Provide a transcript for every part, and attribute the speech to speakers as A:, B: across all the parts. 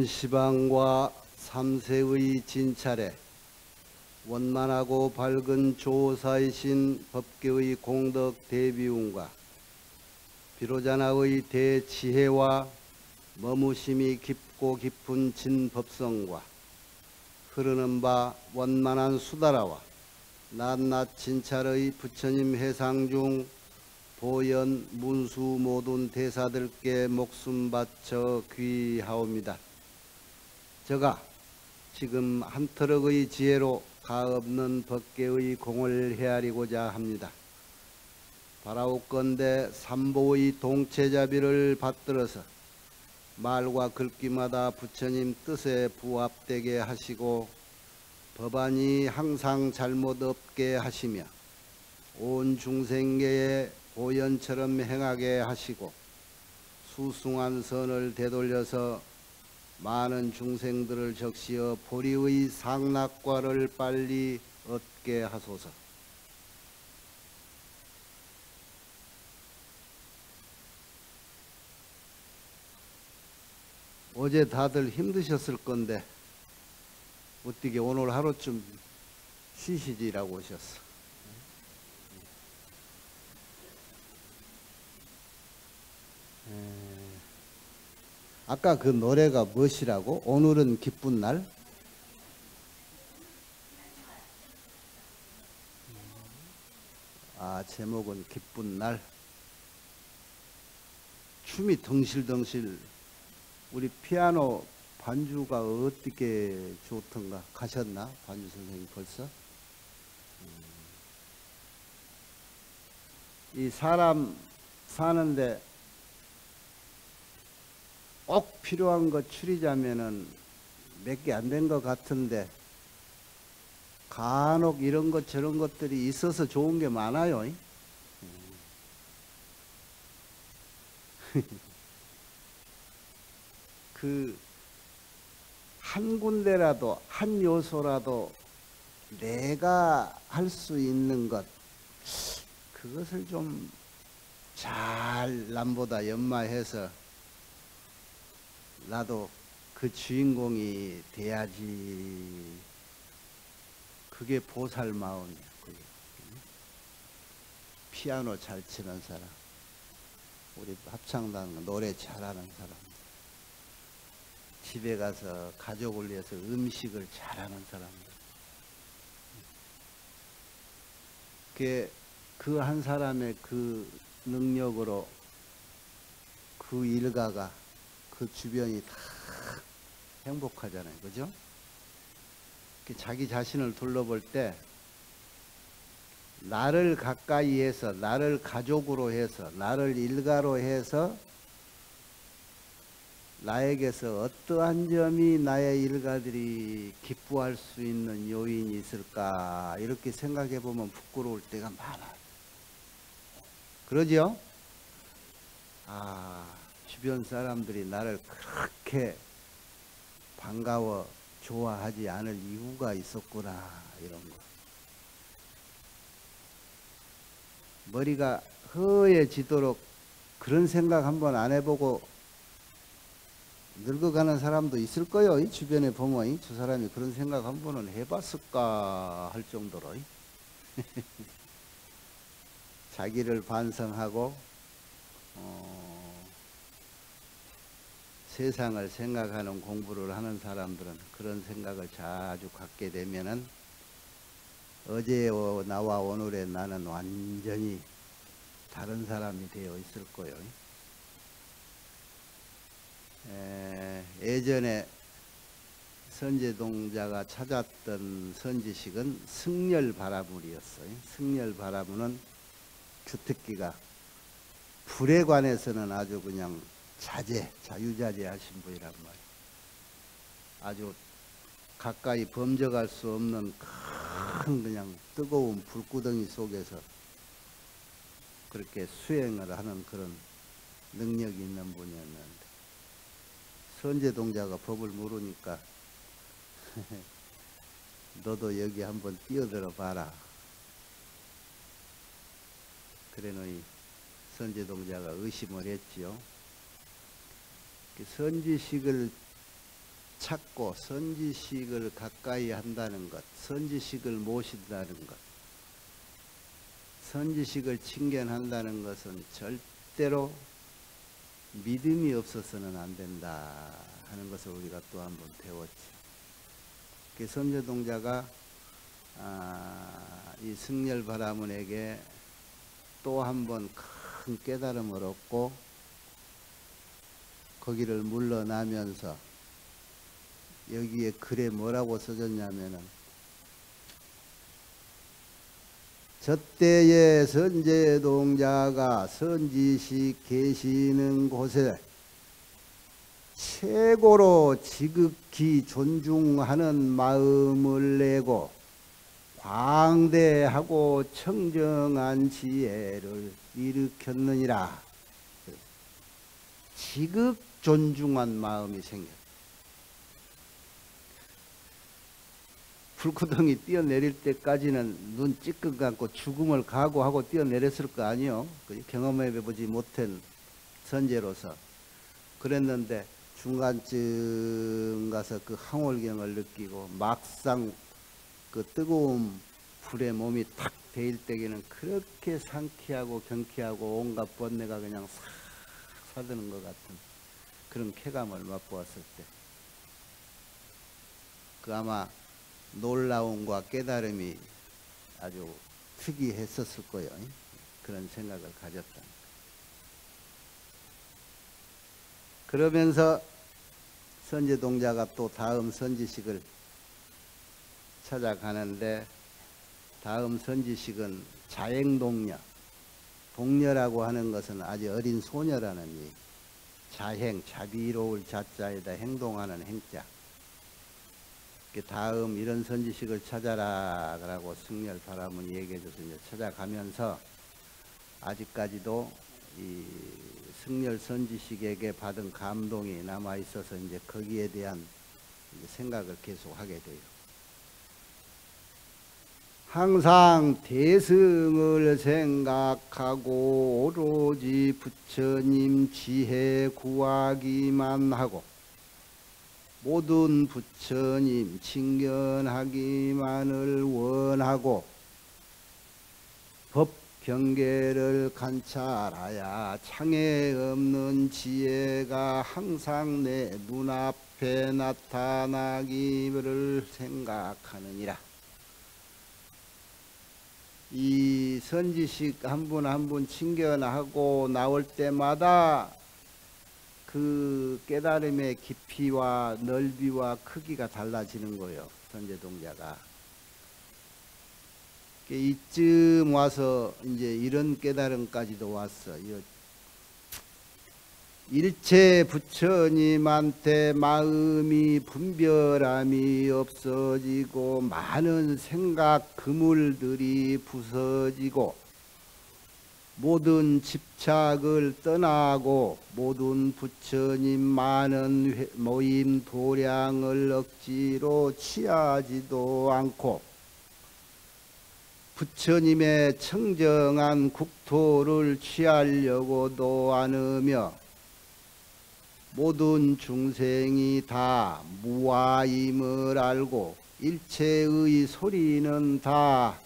A: 시방과 삼세의 진찰에 원만하고 밝은 조사이신 법계의 공덕 대비운과 비로자나의 대지혜와 머무심이 깊고 깊은 진법성과 흐르는 바 원만한 수다라와 낱낱 진찰의 부처님 해상 중 보현 문수 모든 대사들께 목숨 바쳐 귀하옵니다. 저가 지금 한터럭의 지혜로 가없는 법계의 공을 헤아리고자 합니다. 바라옵건대 삼보의 동체자비를 받들어서 말과 글귀마다 부처님 뜻에 부합되게 하시고 법안이 항상 잘못 없게 하시며 온 중생계에 보현처럼 행하게 하시고 수승한 선을 되돌려서 많은 중생들을 적시어 보리의 상락과를 빨리 얻게 하소서. 어제 다들 힘드셨을 건데 어떻게 오늘 하루쯤 쉬시지라고 오셨어. 아까 그 노래가 무엇이라고? 오늘은 기쁜 날? 아, 제목은 기쁜 날. 춤이 덩실덩실. 우리 피아노 반주가 어떻게 좋던가? 가셨나? 반주 선생님 벌써? 이 사람 사는데 꼭 필요한 거 추리자면은 몇 개 안 된 것 같은데 간혹 이런 것 저런 것들이 있어서 좋은 게 많아요. 그 한 군데라도 한 요소라도 내가 할 수 있는 것 그것을 좀 잘 남보다 연마해서 나도 그 주인공이 돼야지. 그게 보살 마음이야. 그게. 피아노 잘 치는 사람, 우리 합창단 노래 잘하는 사람, 집에 가서 가족을 위해서 음식을 잘하는 사람들. 그 한 사람의 그 능력으로 그 일가가 그 주변이 다 행복하잖아요. 그죠? 자기 자신을 둘러볼 때 나를 가까이 해서 나를 가족으로 해서 나를 일가로 해서 나에게서 어떠한 점이 나의 일가들이 기뻐할 수 있는 요인이 있을까 이렇게 생각해 보면 부끄러울 때가 많아요. 그러죠? 아, 주변 사람들이 나를 그렇게 반가워 좋아하지 않을 이유가 있었구나 이런 거. 머리가 허해지도록 그런 생각 한번 안 해보고 늙어가는 사람도 있을 거예요. 이 주변에 보면 저 사람이 그런 생각 한 번은 해봤을까 할 정도로 자기를 반성하고 세상을 생각하는 공부를 하는 사람들은 그런 생각을 자주 갖게 되면은 어제 나와 오늘의 나는 완전히 다른 사람이 되어 있을 거예요. 예전에 선제동자가 찾았던 선지식은 승열바라물이었어요. 승열바라물은 주특기가 불에 관해서는 아주 그냥 자유자재 하신 분이란 말이에요. 아주 가까이 범접할 수 없는 큰 그냥 뜨거운 불구덩이 속에서 그렇게 수행을 하는 그런 능력이 있는 분이었는데 선제동자가 법을 모르니까 너도 여기 한번 뛰어들어 봐라. 그래놓니 선제동자가 의심을 했지요. 선지식을 찾고 선지식을 가까이 한다는 것, 선지식을 모신다는 것, 선지식을 친견한다는 것은 절대로 믿음이 없어서는 안 된다 하는 것을 우리가 또 한 번 배웠지. 선조동자가 이 승열바라문에게 또 한 번 큰 깨달음을 얻고 거기를 물러나면서 여기에 글에 뭐라고 써졌냐면은 저때의 선제동자가 선지식 계시는 곳에 최고로 지극히 존중하는 마음을 내고 광대하고 청정한 지혜를 일으켰느니라. 지극 존중한 마음이 생겼다. 불구덩이 뛰어내릴 때까지는 눈 찌끈 감고 죽음을 각오하고 뛰어내렸을 거 아니요. 경험해보지 못한 선제로서. 그랬는데 중간쯤 가서 그 항월경을 느끼고 막상 그 뜨거운 불에 몸이 탁 데일 때에는 그렇게 상쾌하고 경쾌하고 온갖 번뇌가 그냥 싹 사드는 것 같은 그런 쾌감을 맛보았을 때 그 아마 놀라움과 깨달음이 아주 특이했었을 거예요. 그런 생각을 가졌다. 그러면서 선제동자가 또 다음 선지식을 찾아가는데 다음 선지식은 자행동녀. 동녀라고 하는 것은 아주 어린 소녀라는 얘기. 자행, 자비로울 자자에다 행동하는 행자. 다음 이런 선지식을 찾아라 라고 승열바라문이 얘기해줘서 이제 찾아가면서 아직까지도 이 승열 선지식에게 받은 감동이 남아 있어서 이제 거기에 대한 이제 생각을 계속 하게 돼요. 항상 대승을 생각하고 오로지 부처님 지혜 구하기만 하고 모든 부처님 친견하기만을 원하고 법 경계를 관찰하야 창에 없는 지혜가 항상 내 눈앞에 나타나기를 생각하느니라. 이 선지식 한 분 한 분 친견하고 나올 때마다 그 깨달음의 깊이와 넓이와 크기가 달라지는 거예요. 선제동자가. 이쯤 와서 이제 이런 깨달음까지도 왔어. 일체 부처님한테 마음이 분별함이 없어지고 많은 생각 그물들이 부서지고 모든 집착을 떠나고 모든 부처님 많은 모임 도량을 억지로 취하지도 않고 부처님의 청정한 국토를 취하려고도 않으며 모든 중생이 다 무아임을 알고 일체의 소리는 다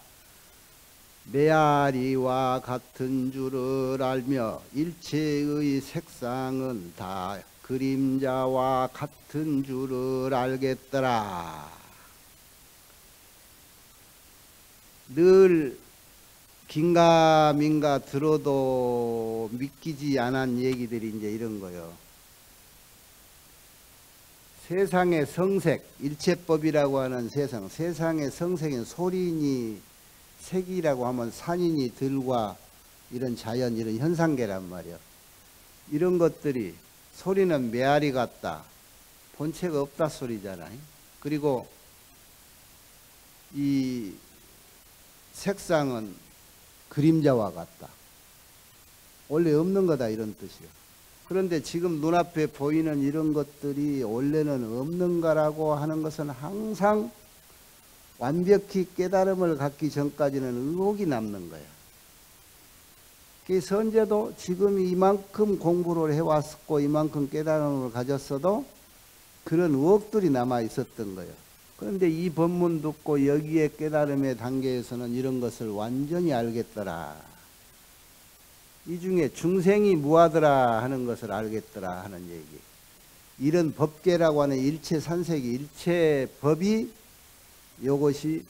A: 메아리와 같은 줄을 알며 일체의 색상은 다 그림자와 같은 줄을 알겠더라. 늘 긴가민가 들어도 믿기지 않은 얘기들이 이제 이런 거요. 세상의 성색, 일체법이라고 하는 세상의 성색인 소리니 색이라고 하면 산이니 들과 이런 자연, 이런 현상계란 말이야. 이런 것들이 소리는 메아리 같다. 본체가 없다 소리잖아요. 그리고 이 색상은 그림자와 같다. 원래 없는 거다 이런 뜻이에요. 그런데 지금 눈앞에 보이는 이런 것들이 원래는 없는 거라고 하는 것은 항상 완벽히 깨달음을 갖기 전까지는 의혹이 남는 거예요. 그 선제도 지금 이만큼 공부를 해왔고 이만큼 깨달음을 가졌어도 그런 의혹들이 남아 있었던 거예요. 그런데 이 법문 듣고 여기에 깨달음의 단계에서는 이런 것을 완전히 알겠더라. 이 중에 중생이 무하더라 하는 것을 알겠더라 하는 얘기. 이런 법계라고 하는 일체 산색이 일체 법이 이것이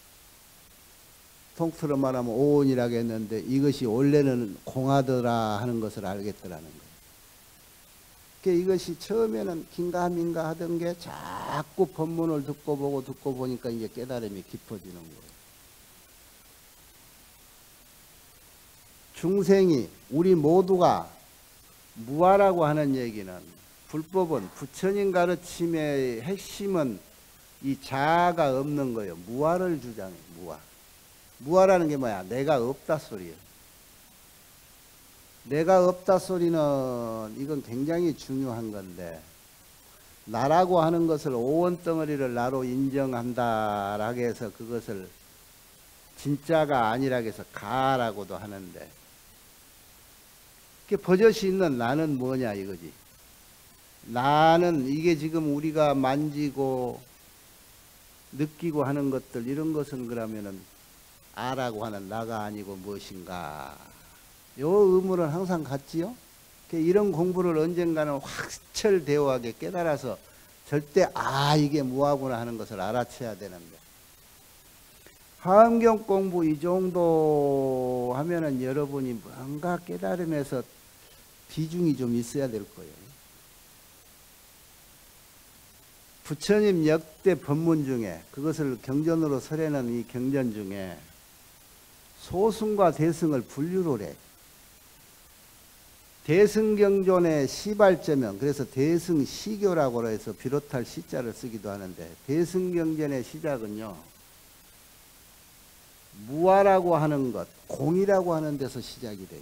A: 통틀어 말하면 오온이라고 했는데 이것이 원래는 공하더라 하는 것을 알겠더라는 거예요. 그러니까 이것이 처음에는 긴가민가 하던 게 자꾸 법문을 듣고 보니까 이제 깨달음이 깊어지는 거예요. 중생이 우리 모두가 무아라고 하는 얘기는 불법은 부처님 가르침의 핵심은 이 자아가 없는 거예요. 무아를 주장해요. 무아. 무아라는 게 뭐야? 내가 없다 소리예요. 내가 없다 소리는 이건 굉장히 중요한 건데 나라고 하는 것을 오원덩어리를 나로 인정한다라고 해서 그것을 진짜가 아니라고 해서 가라고도 하는데 그게 버젓이 있는 나는 뭐냐 이거지. 나는 이게 지금 우리가 만지고 느끼고 하는 것들 이런 것은 그러면은 아라고 하는 나가 아니고 무엇인가. 요 의무는 항상 같지요. 이런 공부를 언젠가는 확철대오하게 깨달아서 절대 이게 무하구나 하는 것을 알아채야 되는데 화엄경 공부 이 정도 하면은 여러분이 뭔가 깨달음에서 비중이 좀 있어야 될 거예요. 부처님 역대 법문 중에 그것을 경전으로 설해는 이 경전 중에 소승과 대승을 분류를 해. 대승경전의 시발제명, 그래서 대승시교라고 해서 비롯할 시자를 쓰기도 하는데 대승경전의 시작은요. 무아라고 하는 것, 공이라고 하는 데서 시작이 돼요.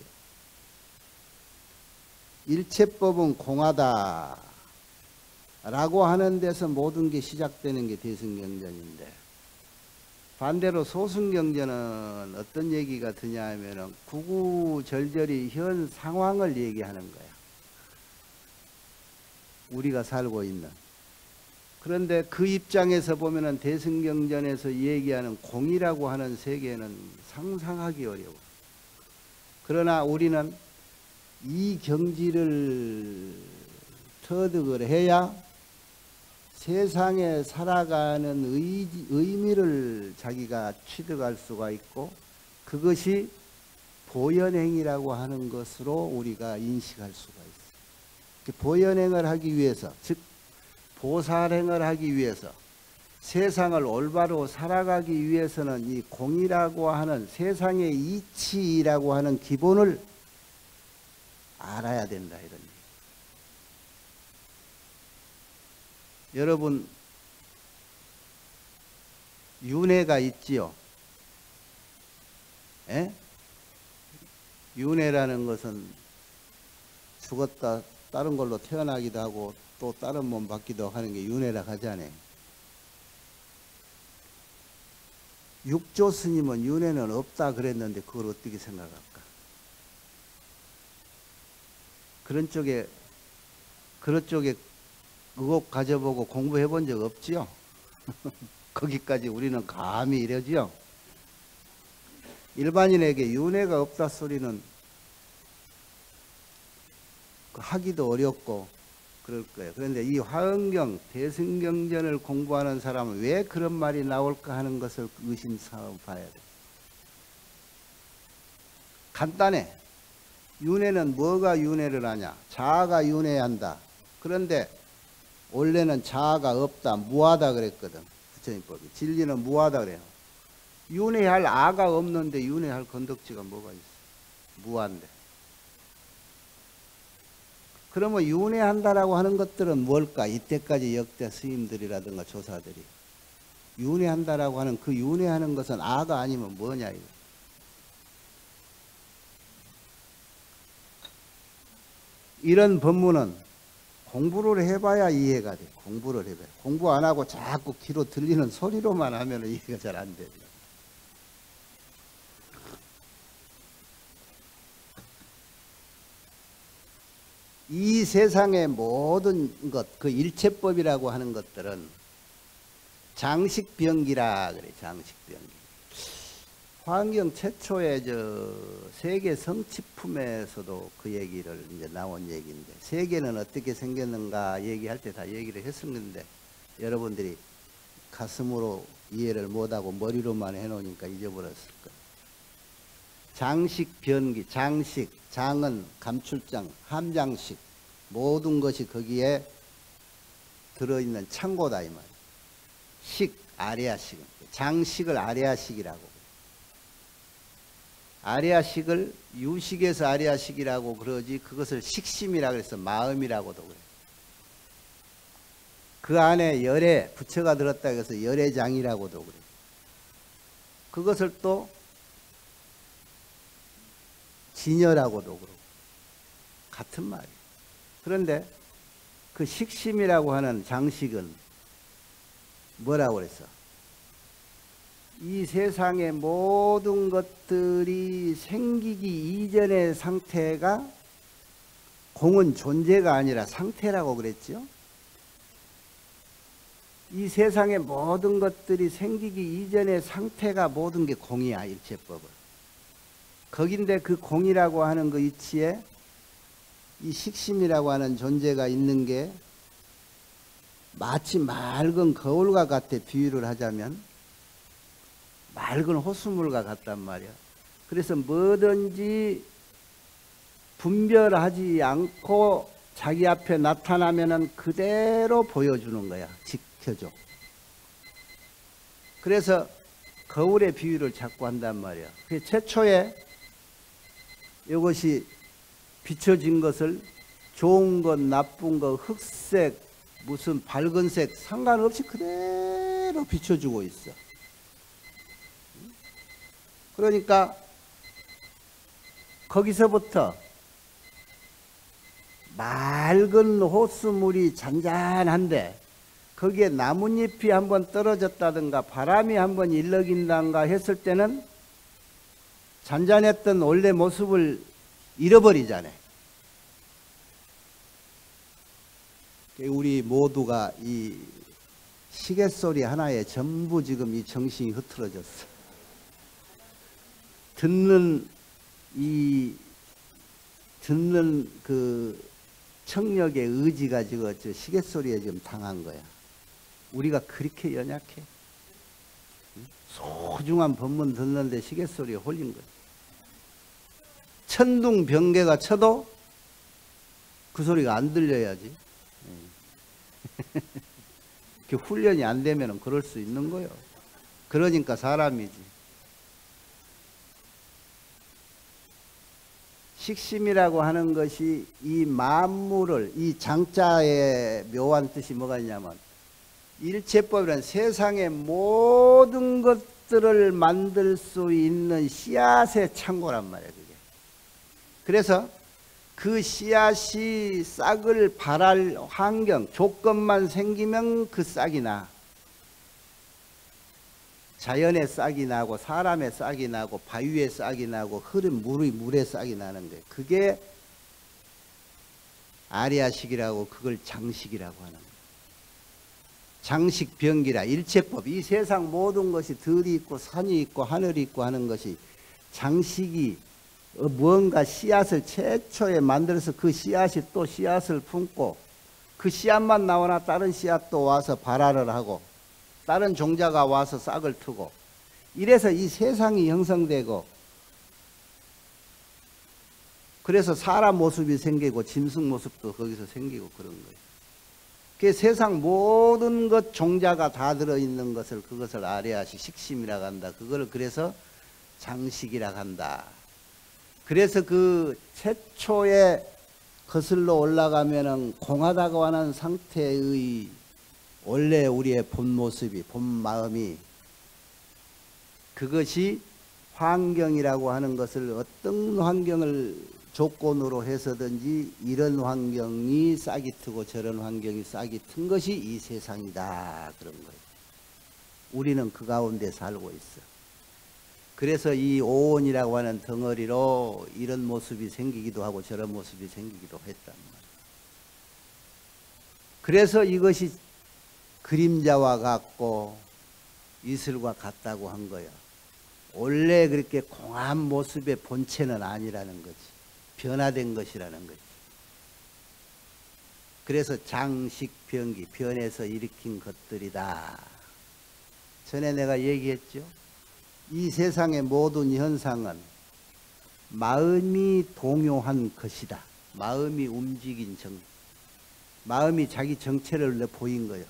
A: 일체법은 공하다 라고 하는 데서 모든 게 시작되는 게 대승경전인데 반대로 소승경전은 어떤 얘기가 드냐 하면은 구구절절히 현 상황을 얘기하는 거야. 우리가 살고 있는. 그런데 그 입장에서 보면은 대승경전에서 얘기하는 공이라고 하는 세계는 상상하기 어려워. 그러나 우리는 이 경지를 터득을 해야 세상에 살아가는 의미를 자기가 취득할 수가 있고 그것이 보현행이라고 하는 것으로 우리가 인식할 수가 있어요. 보현행을 하기 위해서 즉 보살행을 하기 위해서 세상을 올바로 살아가기 위해서는 이 공이라고 하는 세상의 이치라고 하는 기본을 알아야 된다 이런 얘기. 여러분 윤회가 있지요. 에? 윤회라는 것은 죽었다 다른 걸로 태어나기도 하고 또 다른 몸 받기도 하는 게 윤회라고 하잖아요. 육조 스님은 윤회는 없다 그랬는데 그걸 어떻게 생각할까? 그런 쪽에 의혹 가져보고 공부해 본 적 없지요? 거기까지 우리는 감히 이러지요? 일반인에게 윤회가 없다 소리는 하기도 어렵고 그럴 거예요. 그런데 이 화엄경, 대승경전을 공부하는 사람은 왜 그런 말이 나올까 하는 것을 의심삼아 봐야 돼. 간단해. 윤회는 뭐가 윤회를 하냐? 자아가 윤회한다. 그런데 원래는 자아가 없다, 무하다 그랬거든. 부처님법이. 진리는 무하다 그래요. 윤회할 아가 없는데 윤회할 건덕지가 뭐가 있어? 무한데. 그러면 윤회한다라고 하는 것들은 뭘까? 이때까지 역대 스님들이라든가 조사들이. 윤회한다라고 하는 그 윤회하는 것은 아가 아니면 뭐냐 이거. 이런 법문은 공부를 해봐야 이해가 돼. 공부를 해봐야. 공부 안 하고 자꾸 귀로 들리는 소리로만 하면 이해가 잘 안 돼. 이 세상의 모든 것, 그 일체법이라고 하는 것들은 장식병기라 그래. 장식병기. 환경 최초의 세계 성취품에서도 그 얘기를 이제 나온 얘기인데, 세계는 어떻게 생겼는가 얘기할 때 다 얘기를 했었는데 여러분들이 가슴으로 이해를 못하고 머리로만 해놓으니까 잊어버렸을 거예요. 장식 변기, 장식, 장은 감출장, 함장식, 모든 것이 거기에 들어있는 창고다 이 말이에요. 식, 아레아식, 장식을 아레아식이라고. 아레아식을 유식에서 아레아식이라고 그러지, 그것을 식심이라 그래서 마음이라고도 그래요. 그 안에 열애, 부처가 들었다 해서 열애장이라고도 그래요. 그것을 또 진여라고도 그러고 같은 말이에요. 그런데 그 식심이라고 하는 장식은 뭐라고 그랬어? 이 세상의 모든 것들이 생기기 이전의 상태가, 공은 존재가 아니라 상태라고 그랬죠. 이 세상의 모든 것들이 생기기 이전의 상태가 모든 게 공이야, 일체법은. 거긴데 그 공이라고 하는 그 이치에 이 식심이라고 하는 존재가 있는 게 마치 맑은 거울과 같아. 비유를 하자면 맑은 호수물과 같단 말이야. 그래서 뭐든지 분별하지 않고 자기 앞에 나타나면은 그대로 보여주는 거야. 지켜줘. 그래서 거울의 비유를 자꾸 한단 말이야. 최초에 이것이 비춰진 것을 좋은 것, 나쁜 것, 흑색, 무슨 밝은 색 상관없이 그대로 비춰주고 있어. 그러니까 거기서부터 맑은 호수물이 잔잔한데 거기에 나뭇잎이 한번 떨어졌다든가 바람이 한번 일렁인다든가 했을 때는 잔잔했던 원래 모습을 잃어버리잖아요. 우리 모두가 이 시계소리 하나에 전부 지금 이 정신이 흐트러졌어. 듣는 그 청력의 의지가 지금 저 시계소리에 지금 당한 거야. 우리가 그렇게 연약해. 소중한 법문 듣는데 시계소리에 홀린 거야. 천둥번개가 쳐도 그 소리가 안 들려야지. 훈련이 안 되면 그럴 수 있는 거예요. 그러니까 사람이지. 식심이라고 하는 것이 이 만물을, 이 장자의 묘한 뜻이 뭐가 있냐면 일체법이란 세상의 모든 것들을 만들 수 있는 씨앗의 창고란 말이에요. 그게. 그래서 그 씨앗이 싹을 발할 환경, 조건만 생기면 그 싹이 나. 자연의 싹이 나고 사람의 싹이 나고 바위의 싹이 나고 흐른 물의 싹이 나는 거예요. 그게 아리아식이라고, 그걸 장식이라고 하는 거예요. 장식병기라, 일체법. 이 세상 모든 것이 들이 있고 산이 있고 하늘이 있고 하는 것이 장식이 무언가 씨앗을 최초에 만들어서 그 씨앗이 또 씨앗을 품고 그 씨앗만 나오나 다른 씨앗도 와서 발화를 하고 다른 종자가 와서 싹을 트고 이래서 이 세상이 형성되고 그래서 사람 모습이 생기고 짐승 모습도 거기서 생기고 그런 거예요. 그 세상 모든 것 종자가 다 들어있는 것을 그것을 아레아식 식심이라고 한다. 그걸 그래서 장식이라고 한다. 그래서 그 최초에 거슬러 올라가면은 공하다고 하는 상태의 원래 우리의 본 모습이, 본 마음이 그것이 환경이라고 하는 것을 어떤 환경을 조건으로 해서든지 이런 환경이 싹이 트고 저런 환경이 싹이 튼 것이 이 세상이다. 그런 거예요. 우리는 그 가운데 살고 있어. 그래서 이 오온이라고 하는 덩어리로 이런 모습이 생기기도 하고 저런 모습이 생기기도 했단 말이에요. 그래서 이것이 그림자와 같고 이슬과 같다고 한 거예요. 원래 그렇게 공한 모습의 본체는 아니라는 거지. 변화된 것이라는 거지. 그래서 장식변기, 변해서 일으킨 것들이다. 전에 내가 얘기했죠. 이 세상의 모든 현상은 마음이 동요한 것이다. 마음이 움직인 마음이 자기 정체를 보인 거예요.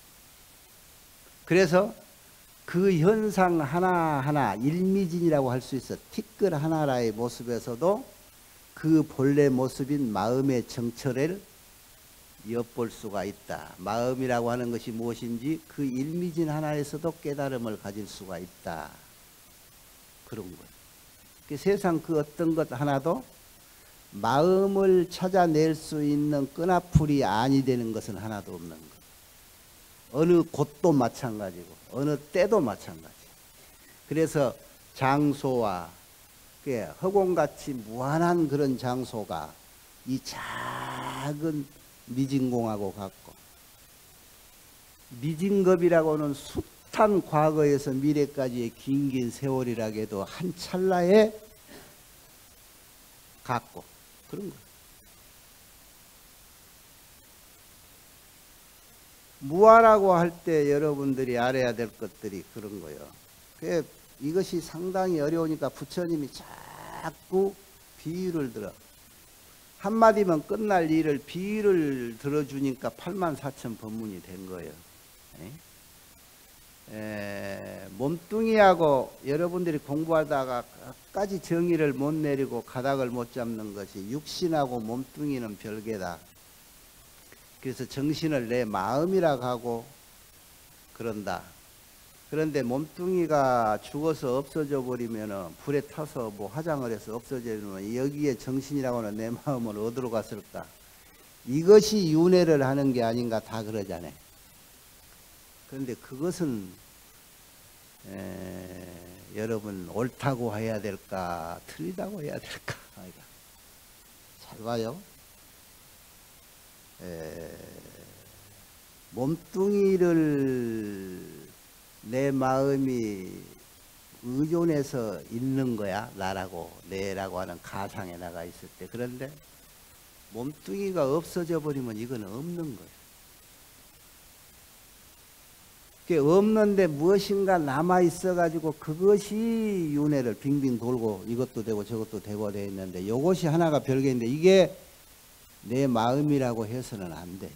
A: 그래서 그 현상 하나하나 일미진이라고 할 수 있어. 티끌 하나하나의 모습에서도 그 본래 모습인 마음의 정체를 엿볼 수가 있다. 마음이라고 하는 것이 무엇인지 그 일미진 하나에서도 깨달음을 가질 수가 있다. 그런 거예요. 세상 그 어떤 것 하나도 마음을 찾아낼 수 있는 끈앞풀이 아니 되는 것은 하나도 없는 거예요. 어느 곳도 마찬가지고 어느 때도 마찬가지. 그래서 장소와 허공같이 무한한 그런 장소가 이 작은 미진공하고 같고, 미진겁이라고는 숱한 과거에서 미래까지의 긴 세월이라고 해도 한 찰나에 같고 그런 거예요. 무아라고 할 때 여러분들이 알아야 될 것들이 그런 거예요. 이것이 상당히 어려우니까 부처님이 자꾸 비유를 들어. 한마디면 끝날 일을 비유를 들어주니까 84,000 법문이 된 거예요. 몸뚱이하고 여러분들이 공부하다가 끝까지 정의를 못 내리고 가닥을 못 잡는 것이 육신하고 몸뚱이는 별개다. 그래서 정신을 내 마음이라고 하고 그런다. 그런데 몸뚱이가 죽어서 없어져 버리면 불에 타서 뭐 화장을 해서 없어지면 여기에 정신이라고 하는 내 마음을 어디로 갔을까? 이것이 윤회를 하는 게 아닌가 다 그러잖아요. 그런데 그것은 여러분 옳다고 해야 될까 틀리다고 해야 될까? 잘 봐요. 몸뚱이를 내 마음이 의존해서 있는 거야. 나라고 내라고 하는 가상에 나가 있을 때. 그런데 몸뚱이가 없어져 버리면 이건 없는 거예요. 그게 없는데 무엇인가 남아 있어 가지고 그것이 윤회를 빙빙 돌고 이것도 되고 저것도 되고 되어 있는데 이것이 하나가 별개인데 이게 내 마음이라고 해서는 안 돼.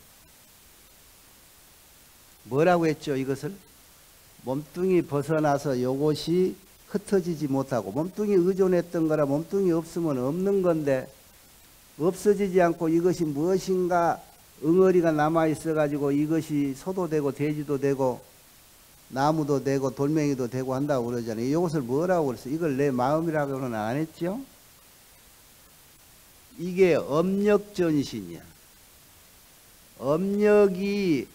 A: 뭐라고 했죠? 이것을 몸뚱이 벗어나서 요것이 흩어지지 못하고, 몸뚱이 의존했던 거라 몸뚱이 없으면 없는 건데 없어지지 않고 이것이 무엇인가 응어리가 남아 있어 가지고 이것이 소도 되고 돼지도 되고 나무도 되고 돌멩이도 되고 한다고 그러잖아요. 이것을 뭐라고 그랬어요? 이걸 내 마음이라고는 안 했죠? 이게 엄력전신이야. 엄력이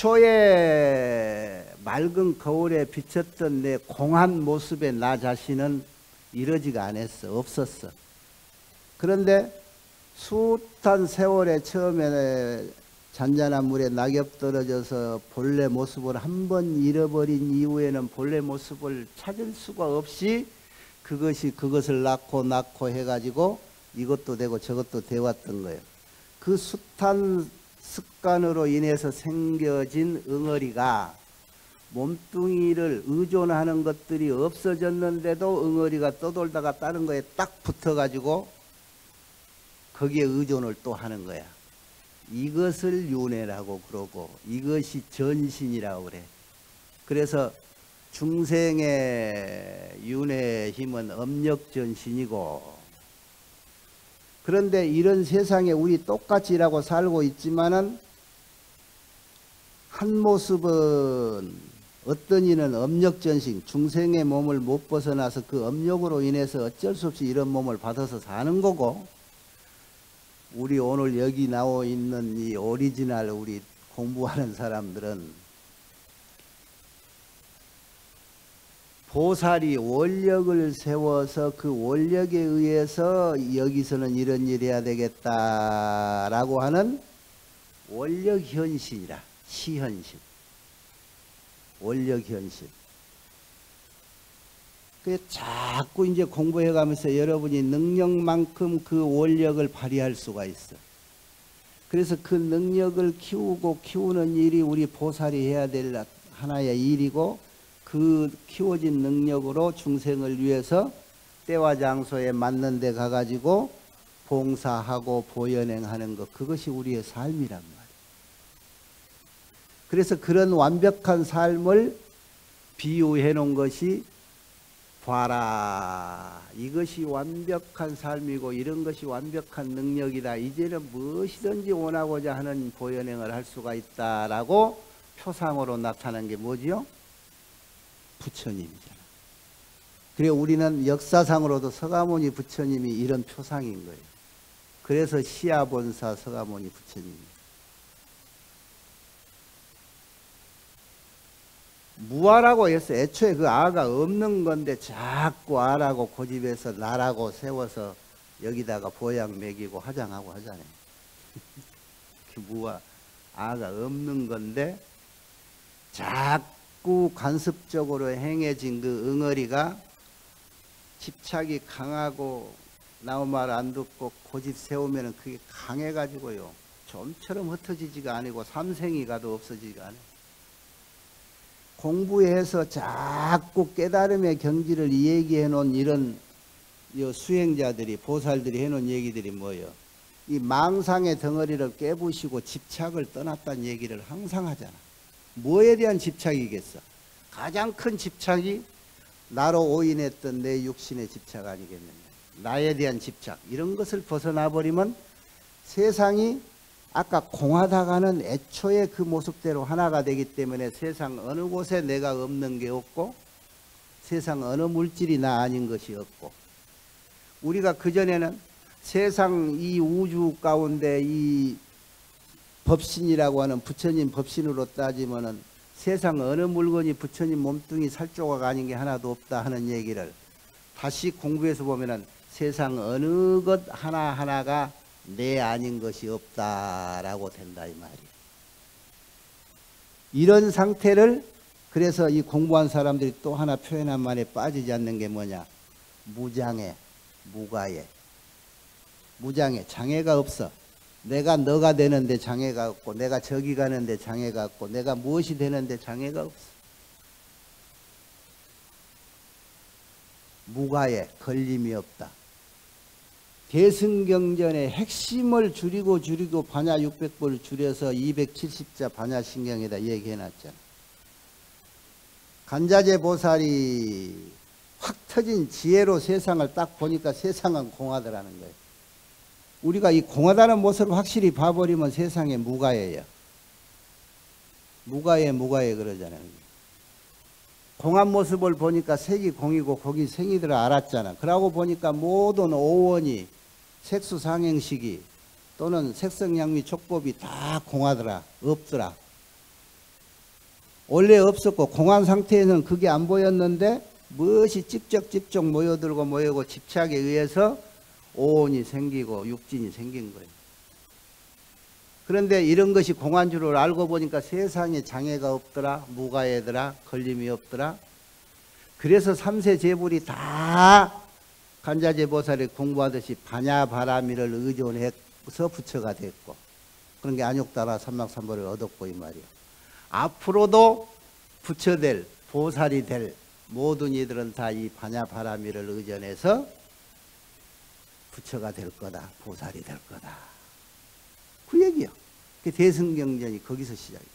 A: 애초에 맑은 거울에 비쳤던 내 공한 모습의 나 자신은 이러지가 않았어. 없었어. 그런데 숱한 세월에 처음에 잔잔한 물에 낙엽 떨어져서 본래 모습을 한 번 잃어버린 이후에는 본래 모습을 찾을 수가 없이 그것을 낳고 해가지고 이것도 되고 저것도 되었던 거예요. 그 숱한 습관으로 인해서 생겨진 응어리가 몸뚱이를 의존하는 것들이 없어졌는데도 응어리가 떠돌다가 다른 거에 딱 붙어가지고 거기에 의존을 또 하는 거야. 이것을 윤회라고 그러고 이것이 전신이라고 그래. 그래서 중생의 윤회의 힘은 엄력전신이고, 그런데 이런 세상에 우리 똑같이 일하고 살고 있지만은 한 모습은 어떤 이는 엄력전신, 중생의 몸을 못 벗어나서 그 엄력으로 인해서 어쩔 수 없이 이런 몸을 받아서 사는 거고, 우리 오늘 여기 나와 있는 이 오리지널 우리 공부하는 사람들은 보살이 원력을 세워서 그 원력에 의해서 여기서는 이런 일 해야 되겠다라고 하는 원력현실이라. 시현실. 원력현실. 그 자꾸 이제 공부해 가면서 여러분이 능력만큼 그 원력을 발휘할 수가 있어. 그래서 그 능력을 키우고 키우는 일이 우리 보살이 해야 될 하나의 일이고, 그 키워진 능력으로 중생을 위해서 때와 장소에 맞는 데 가가지고 봉사하고 보연행하는 것, 그것이 우리의 삶이란 말이에요. 그래서 그런 완벽한 삶을 비유해 놓은 것이 봐라, 이것이 완벽한 삶이고 이런 것이 완벽한 능력이다. 이제는 무엇이든지 원하고자 하는 보연행을 할 수가 있다라고 표상으로 나타난 게 뭐지요? 부처님이잖아. 그래 우리는 역사상으로도 서가모니 부처님이 이런 표상인 거예요. 그래서 시아본사 서가모니 부처님이에요. 무아라고 해서 애초에 그 아가 없는 건데 자꾸 아라고 고집해서 나라고 세워서 여기다가 보양 먹이고 화장하고 하잖아요. 무아, 아가 없는 건데 자꾸 관습적으로 행해진 그 응어리가 집착이 강하고 나무 말 안 듣고 고집 세우면 그게 강해가지고요, 좀처럼 흩어지지가 아니고 삼생이 가도 없어지지가 않아요. 공부해서 자꾸 깨달음의 경지를 얘기해 놓은 이런 수행자들이, 보살들이 해 놓은 얘기들이 뭐예요? 이 망상의 덩어리를 깨부시고 집착을 떠났다는 얘기를 항상 하잖아. 뭐에 대한 집착이겠어? 가장 큰 집착이 나로 오인했던 내 육신의 집착 아니겠느냐. 나에 대한 집착, 이런 것을 벗어나 버리면 세상이 아까 공하다가는 애초에 그 모습대로 하나가 되기 때문에 세상 어느 곳에 내가 없는 게 없고 세상 어느 물질이 나 아닌 것이 없고, 우리가 그전에는 세상 이 우주 가운데 이 법신이라고 하는 부처님 법신으로 따지면은 세상 어느 물건이 부처님 몸뚱이 살조각 아닌 게 하나도 없다 하는 얘기를 다시 공부해서 보면은 세상 어느 것 하나하나가 내 아닌 것이 없다라고 된다 이 말이에요. 이런 상태를, 그래서 이 공부한 사람들이 또 하나 표현한 말에 빠지지 않는 게 뭐냐? 무장애, 무가애. 무장애, 장애가 없어. 내가 너가 되는데 장애가 없고, 내가 저기 가는데 장애가 없고, 내가 무엇이 되는데 장애가 없어. 무가애, 걸림이 없다. 대승경전의 핵심을 줄이고 반야 600부를 줄여서 270자 반야신경에다 얘기해놨잖아. 간자재 보살이 확 터진 지혜로 세상을 딱 보니까 세상은 공하더라는 거예요. 우리가 이 공하다는 모습을 확실히 봐버리면 세상에 무가예요. 무가예 그러잖아요. 공한 모습을 보니까 색이 공이고 거기 생이들 알았잖아. 그러고 보니까 모든 오원이 색수상행식이 또는 색성양미 촉법이 다 공하더라. 없더라. 원래 없었고 공한 상태에는 그게 안 보였는데 무엇이 찝쩍찝쩍 모여들고 모여고 집착에 의해서 오온이 생기고 육진이 생긴 거예요. 그런데 이런 것이 공한 줄을 알고 보니까 세상에 장애가 없더라. 무가애더라. 걸림이 없더라. 그래서 삼세 제불이 다 간자재 보살이 공부하듯이 반야바라미를 의존해서 부처가 됐고, 그런 게 안욕따라 삼막삼보를 얻었고 이 말이에요. 앞으로도 부처될, 보살이 될 모든 이들은 다 이 반야바라미를 의존해서 부처가 될 거다, 보살이 될 거다. 그 얘기요. 그 대승경전이 거기서 시작이에요.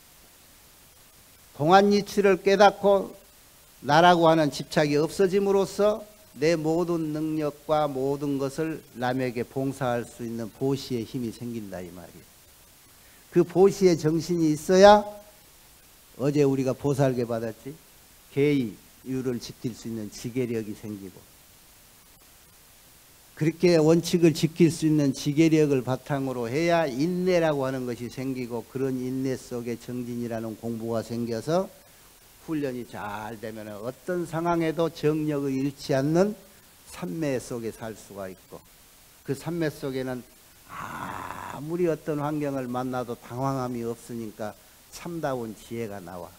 A: 공한 이치를 깨닫고 나라고 하는 집착이 없어짐으로써 내 모든 능력과 모든 것을 남에게 봉사할 수 있는 보시의 힘이 생긴다 이 말이에요. 그 보시의 정신이 있어야 어제 우리가 보살계 받았지? 계의유를 지킬 수 있는 지계력이 생기고, 그렇게 원칙을 지킬 수 있는 지계력을 바탕으로 해야 인내라고 하는 것이 생기고, 그런 인내 속에 정진이라는 공부가 생겨서 훈련이 잘 되면 어떤 상황에도 정력을 잃지 않는 삼매 속에 살 수가 있고, 그 삼매 속에는 아무리 어떤 환경을 만나도 당황함이 없으니까 참다운 지혜가 나와.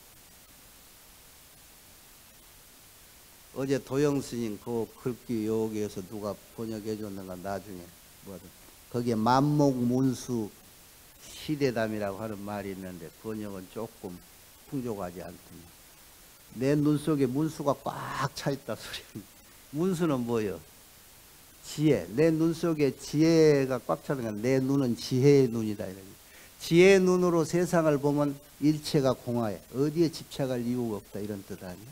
A: 어제 도영 스님 그 글귀 여기에서 누가 번역해 줬는가 나중에 뭐든 거기에 만목문수 시대담이라고 하는 말이 있는데 번역은 조금 풍족하지 않더니 내 눈 속에 문수가 꽉 차 있다 소리. 문수는 뭐예요? 지혜. 내 눈 속에 지혜가 꽉 차는 거야. 내 눈은 지혜의 눈이다. 지혜의 눈으로 세상을 보면 일체가 공화해. 어디에 집착할 이유가 없다. 이런 뜻 아니야?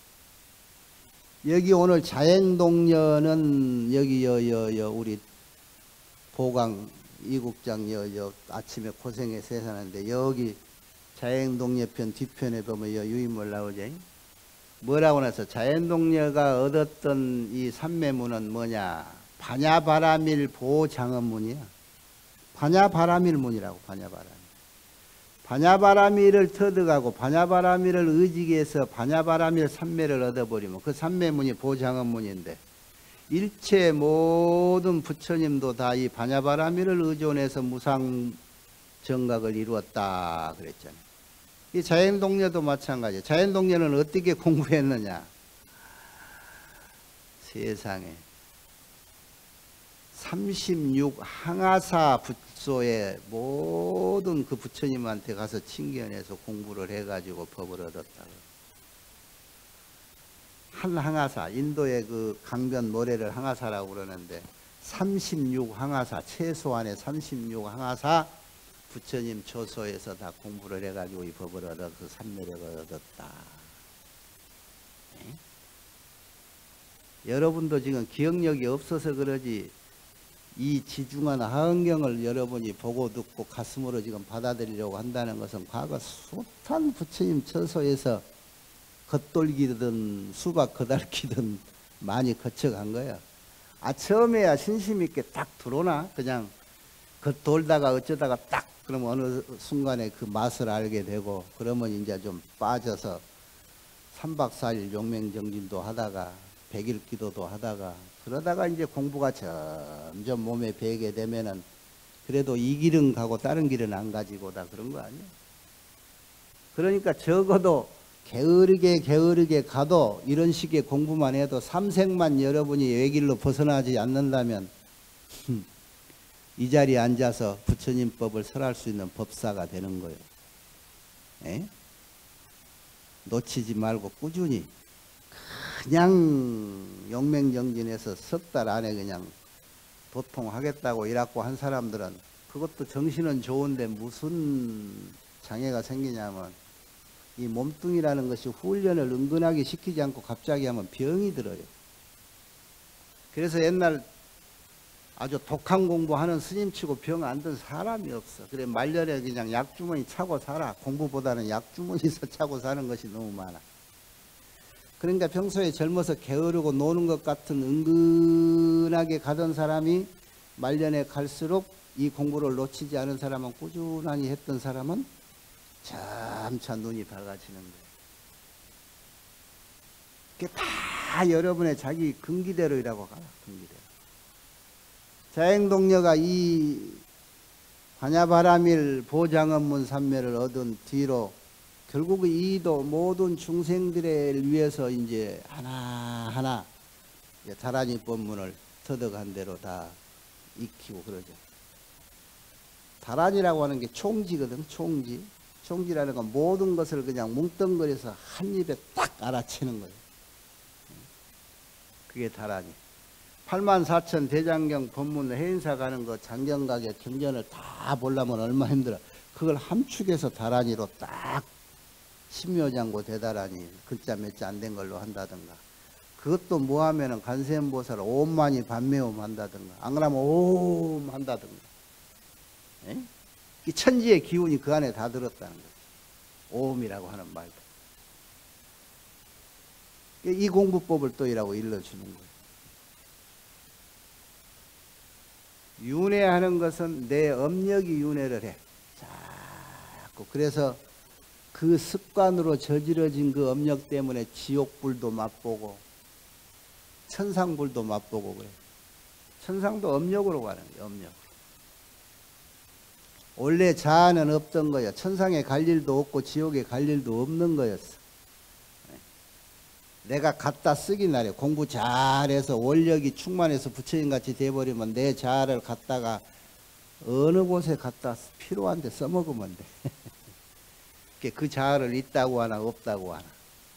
A: 여기 오늘 자행동녀는 여기 우리 보강 이국장 아침에 고생해서 해서는데 여기 자행동녀편 뒤편에 보면 유인물 나오지. 뭐라고 해서 자행동녀가 얻었던 이 삼매문은 뭐냐? 반야바라밀 보장엄문이야. 반야바라밀문이라고. 반야바라밀을 터득하고 반야바라밀을 의지해서 반야바라밀 삼매를 얻어버리면 그 삼매문이 보장엄문인데 일체 모든 부처님도 다 이 반야바라밀을 의존해서 무상정각을 이루었다 그랬잖아요. 이 자행동녀도 마찬가지예요. 자행동녀는 어떻게 공부했느냐? 세상에 36 항아사 붓소에 모든 그 부처님한테 가서 친견해서 공부를 해가지고 법을 얻었다고. 한 항아사, 인도의 그 강변 모래를 항아사라고 그러는데 36 항아사, 최소한의 36 항아사 부처님 초소에서 다 공부를 해가지고 이 법을 얻어서 삼매력을 얻었다. 네? 여러분도 지금 기억력이 없어서 그러지 이 지중한 하은경을 여러분이 보고 듣고 가슴으로 지금 받아들이려고 한다는 것은 과거 숱한 부처님 처소에서 겉돌기든 수박 거달기든 많이 거쳐간 거야. 처음에야 신심 있게 딱 들어오나? 그냥 겉돌다가 어쩌다가 딱 그럼 어느 순간에 그 맛을 알게 되고 그러면 이제 좀 빠져서 3박 4일 용맹정진도 하다가 100일 기도도 하다가 그러다가 이제 공부가 점점 몸에 배게 되면은 그래도 이 길은 가고 다른 길은 안 가지고 다 그런 거 아니야? 그러니까 적어도 게으르게 가도 이런 식의 공부만 해도 삼생만 여러분이 외길로 벗어나지 않는다면 이 자리에 앉아서 부처님 법을 설할 수 있는 법사가 되는 거예요. 에? 놓치지 말고 꾸준히 그냥 용맹정진해서 석 달 안에 그냥 도통하겠다고 일하고 한 사람들은 그것도 정신은 좋은데 무슨 장애가 생기냐면 이 몸뚱이라는 것이 훈련을 은근하게 시키지 않고 갑자기 하면 병이 들어요. 그래서 옛날 아주 독한 공부하는 스님치고 병 안 든 사람이 없어. 그래 말년에 그냥 약주머니 차고 살아. 공부보다는 약주머니에서 차고 사는 것이 너무 많아. 그러니까 평소에 젊어서 게으르고 노는 것 같은 은근하게 가던 사람이 말년에 갈수록 이 공부를 놓치지 않은 사람은 꾸준히 했던 사람은 점차 눈이 밝아지는 거예요. 그게 다 여러분의 자기 근기대로이라고 가라. 근기대로. 자행동녀가 이 반야바라밀 보장엄문 삼매를 얻은 뒤로 결국 이도 모든 중생들을 위해서 이제 하나하나 다란이 법문을 터득한 대로 다 익히고 그러죠. 다란이라고 하는 게 총지거든. 총지라는 건 모든 것을 그냥 뭉뚱그려서 한 입에 딱 알아채는 거예요. 그게 다란이. 84,000 대장경 법문 해인사 가는 거 장경각의 경전을 다 보려면 얼마 힘들어. 그걸 함축해서 다란이로 딱 심묘장고 대다란이 글자 몇 자 안 된 걸로 한다든가. 그것도 뭐 하면은 관세음보살 옴만이 반매음 한다든가. 안 그러면 옴 한다든가. 에? 이 천지의 기운이 그 안에 다 들었다는 거지. 옴이라고 하는 말도. 이 공부법을 또 이라고 일러주는 거예요. 윤회하는 것은 내 업력이 윤회를 해. 자꾸. 그래서 그 습관으로 저질러진 그 업력 때문에 지옥불도 맛보고 천상불도 맛보고 그래. 천상도 업력으로 가는 거예요. 업력. 원래 자아는 없던 거야. 천상에 갈 일도 없고 지옥에 갈 일도 없는 거였어. 내가 갖다 쓰긴 하래. 공부 잘해서 원력이 충만해서 부처님같이 돼버리면 내 자아를 갖다가 어느 곳에 갖다 필요한 데 써먹으면 돼. 그 자아를 있다고 하나 없다고 하나.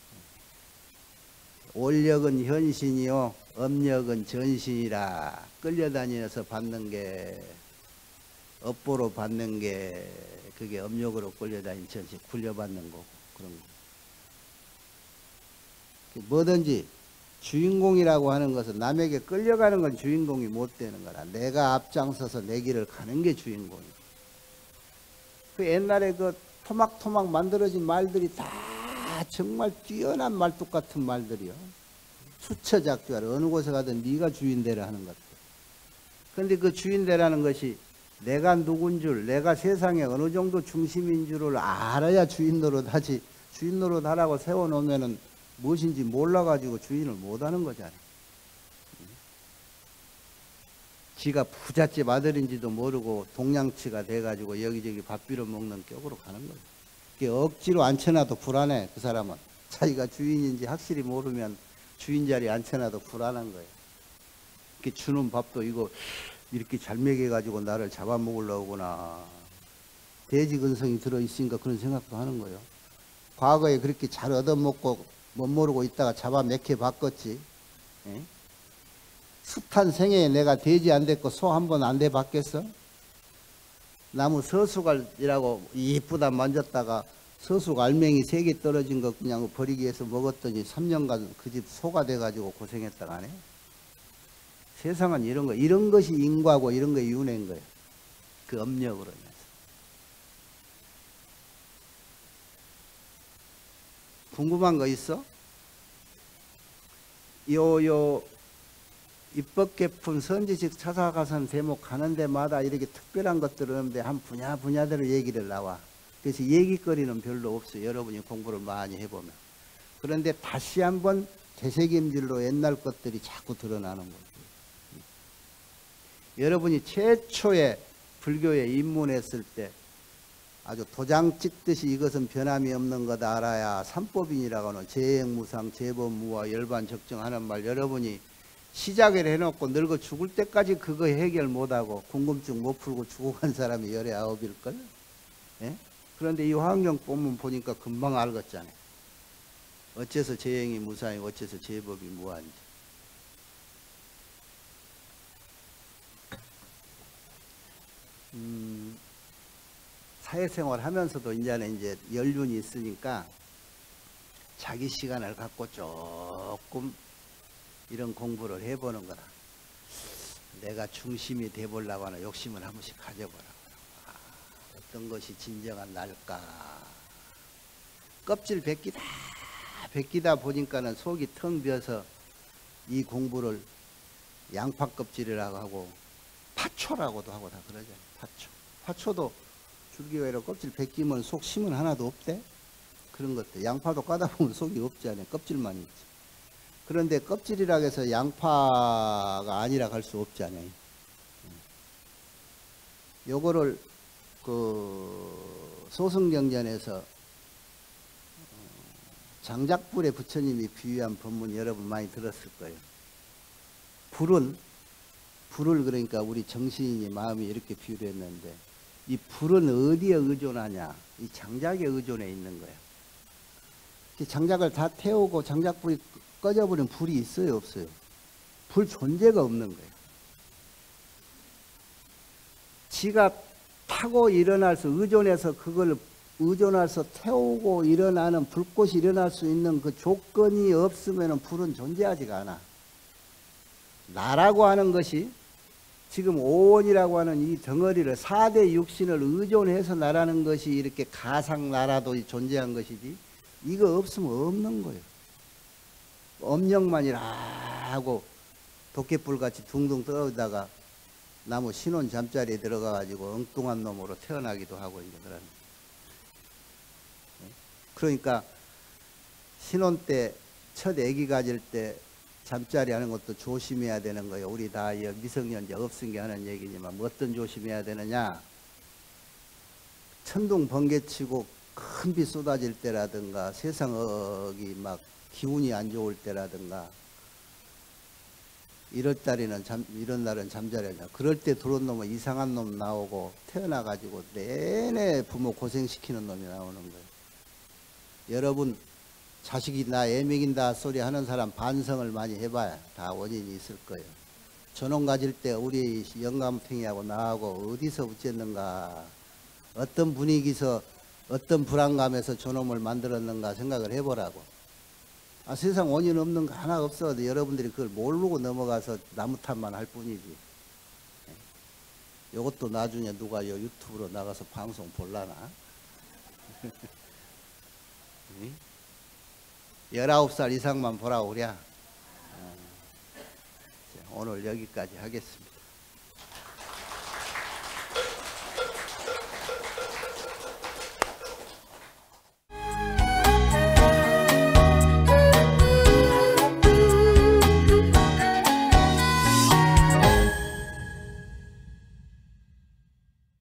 A: 원력은 현신이요 업력은 전신이라. 끌려다니면서 받는 게 업보로 받는 게 그게 업력으로 끌려다니는 전신 굴려받는 거고 그런 거. 뭐든지 주인공이라고 하는 것은 남에게 끌려가는 건 주인공이 못 되는 거라. 내가 앞장서서 내 길을 가는 게 주인공이야. 그 옛날에 그 토막토막 만들어진 말들이 다 정말 뛰어난 말뚝 같은 말들이요. 수처작주하라. 어느 곳에 가든 네가 주인 되라 하는 것들. 그런데 그 주인 되라는 것이 내가 누군 줄, 내가 세상에 어느 정도 중심인 줄을 알아야 주인 노릇하지. 주인 노릇하라고 세워놓으면은 무엇인지 몰라가지고 주인을 못하는 거잖아요. 지가 부잣집 아들인지도 모르고 동양치가 돼가지고 여기저기 밥 빌어 먹는 격으로 가는 거예요. 그게 억지로 앉혀놔도 불안해. 그 사람은 자기가 주인인지 확실히 모르면 주인 자리에 앉혀놔도 불안한 거예요. 이렇게 주는 밥도 이거 이렇게 잘 먹여가지고 나를 잡아먹으려구나. 돼지 근성이 들어있으니까 그런 생각도 하는 거예요. 과거에 그렇게 잘 얻어먹고 못 모르고 있다가 잡아 맥혀 봤겠지. 예? 숱한 생애에 내가 돼지 안 됐고 소 한 번 안 돼 봤겠어? 나무 서수갈이라고 이쁘다 만졌다가 서수 알맹이 3개 떨어진 거 그냥 버리기 위해서 먹었더니 3년간 그 집 소가 돼가지고 고생했다가 안 해? 세상은 이런 거, 이런 것이 인과고 이런 게 윤회인 거예요. 그 업력으로 인해서. 궁금한 거 있어? 입법개품 선지식 차사가선 대목 가는 데마다 이렇게 특별한 것들을 하는데 한 분야대로 얘기를 나와. 그래서 얘기거리는 별로 없어요. 여러분이 공부를 많이 해보면. 그런데 다시 한번 되새김질로 옛날 것들이 자꾸 드러나는 거예요. 여러분이 최초에 불교에 입문했을 때 아주 도장 찍듯이 이것은 변함이 없는 거다 알아야 삼법인이라고 하는 재행무상, 재범무와 열반적정하는 말 여러분이 시작을 해놓고 늙어 죽을 때까지 그거 해결 못하고 궁금증 못 풀고 죽어간 사람이 19일걸? 예? 그런데 이 환경법문 보니까 금방 알겠잖아요. 어째서 재행이 무상이고 어째서 재법이 무한지. 사회생활 하면서도 이제는 이제 연륜이 있으니까 자기 시간을 갖고 조금 이런 공부를 해보는 거라. 내가 중심이 돼보려고 하는 욕심을 한 번씩 가져보라고. 어떤 것이 진정한 날까. 껍질 벗기다 보니까는 속이 텅 비어서 이 공부를 양파 껍질이라고 하고 파초라고도 하고 다 그러잖아요. 파초도 줄기가이로 껍질 벗기면 속 심은 하나도 없대. 그런 것들. 양파도 까다 보면 속이 없지 않아요. 껍질만 있지. 그런데 껍질이라고 해서 양파가 아니라 갈 수 없지 않아요. 요거를 그 소승경전에서 장작불에 부처님이 비유한 법문 여러분 많이 들었을 거예요. 불을 그러니까 우리 정신이 마음이 이렇게 비유를 했는데 이 불은 어디에 의존하냐? 이 장작에 의존해 있는 거예요. 장작을 다 태우고 장작불이 꺼져버리면 불이 있어요, 없어요? 불 존재가 없는 거예요. 지가 타고 일어나서 의존해서 그걸 의존해서 태우고 일어나는 불꽃이 일어날 수 있는 그 조건이 없으면 불은 존재하지가 않아. 나라고 하는 것이 지금 오원이라고 하는 이 덩어리를 4대 육신을 의존해서 나라는 것이 이렇게 가상 나라도 존재한 것이지 이거 없으면 없는 거예요. 엄력만이라 하고 도깨불같이 둥둥 떠오르다가 나무 신혼 잠자리에 들어가가지고 엉뚱한 놈으로 태어나기도 하고 이제 그런. 그러니까 신혼 때 첫 아기 가질 때 잠자리 하는 것도 조심해야 되는 거예요. 우리 다 미성년자 없은 게 하는 얘기지만 뭐 어떤 조심해야 되느냐. 천둥 번개치고 큰 비 쏟아질 때라든가 세상이 막 기운이 안 좋을 때라든가 이런 날은 잠자리냐. 그럴 때 들어온 놈은 이상한 놈 나오고 태어나가지고 내내 부모 고생시키는 놈이 나오는 거예요. 여러분 자식이 나 애먹인다 소리 하는 사람 반성을 많이 해봐야 다 원인이 있을 거예요. 저놈 가질 때 우리 영감탱이하고 나하고 어디서 어쨌는가, 어떤 분위기에서 어떤 불안감에서 저놈을 만들었는가 생각을 해보라고. 세상 원인 없는 거 하나 없어. 여러분들이 그걸 모르고 넘어가서 나무 탓만 할 뿐이지. 이것도 나중에 누가 유튜브로 나가서 방송 볼라나? 19살 이상만 보라고 그래. 오늘 여기까지 하겠습니다.